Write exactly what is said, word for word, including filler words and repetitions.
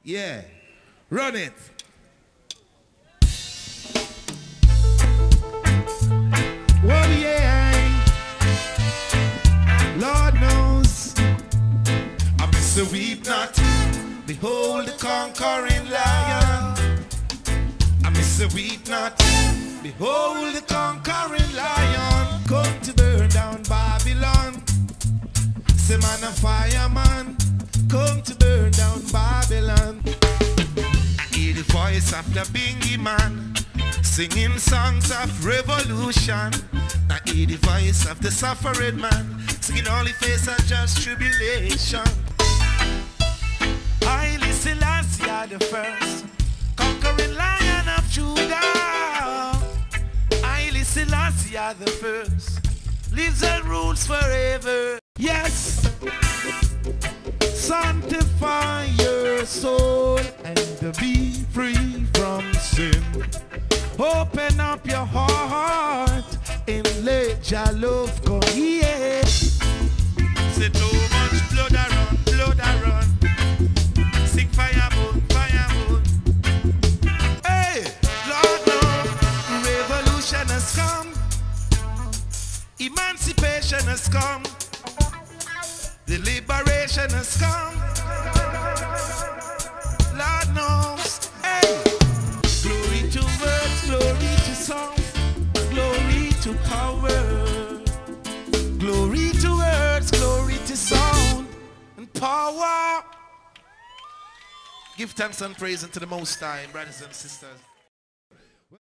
Yeah. Run it. Whoa, yeah. Lord knows. I miss a weep not. Behold the conquering lion. I miss a weep not. Behold the conquering lion. Come to burn down Babylon. Say man a fireman. Come to burn down Babylon. I hear the voice of the Bingy man singing songs of revolution. I hear the voice of the suffering man singing only face of just tribulation. Haile Selassie the first, conquering lion of Judah. Haile Selassie the first, lives and rules forever. Yes. Sanctify your soul and be free from sin. Open up your heart and let your love go. Yeah. Say too much blood around, blood around. Sing firewood, firewood. Hey, Lord, no, revolution has come. Emancipation has come. The liberation has come. Lord knows. Hey, glory to words, glory to song, glory to power, glory to words, glory to sound and power. Give thanks and praise unto the Most High, brothers and sisters.